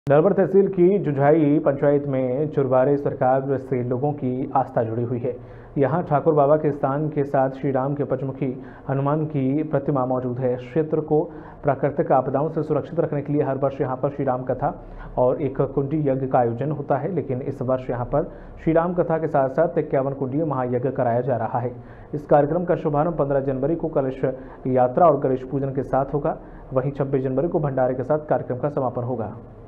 नरवर तहसील की जुझाई पंचायत में चुरबारे सरकार से लोगों की आस्था जुड़ी हुई है। यहाँ ठाकुर बाबा के स्थान के साथ श्री राम के पंचमुखी हनुमान की प्रतिमा मौजूद है। क्षेत्र को प्राकृतिक आपदाओं से सुरक्षित रखने के लिए हर वर्ष यहाँ पर श्री राम कथा और एक कुंडी यज्ञ का आयोजन होता है, लेकिन इस वर्ष यहाँ पर श्री राम कथा के साथ साथ 51 कुंडीय महायज्ञ कराया जा रहा है। इस कार्यक्रम का शुभारंभ 15 जनवरी को कलश यात्रा और गणेश पूजन के साथ होगा। वहीं 26 जनवरी को भंडारे के साथ कार्यक्रम का समापन होगा।